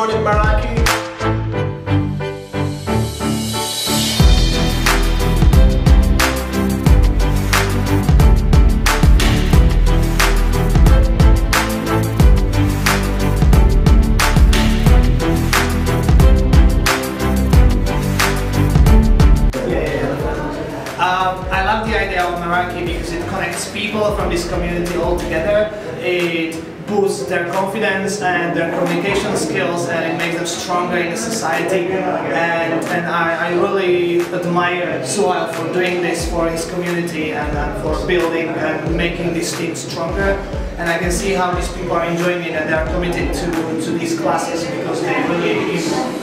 everyone in Meraki. I love the idea of Meraki because it connects people from this community all together. It boosts their confidence and their communication skills, and it makes them stronger in society. And I really admire Suhail for doing this for his community and for building and making this team stronger. And I can see how these people are enjoying it and they are committed to these classes because they really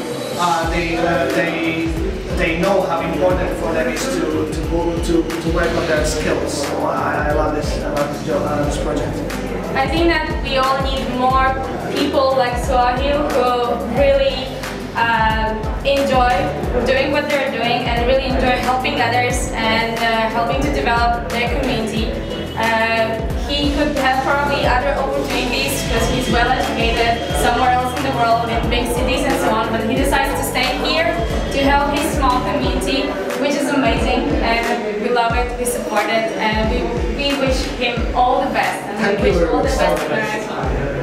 they know how important for them is to work on their skills. So I love this. I love this project. I think that we all need more people like Suhail who really enjoy doing what they're doing and really enjoy helping others and helping to develop their community. He could have probably other opportunities because he's well educated somewhere else in the world in big cities and so on, but he decides to stay here to help his small community, which is amazing, and we love it, we support it, and we wish him all the best, and we wish all the best to Meraki.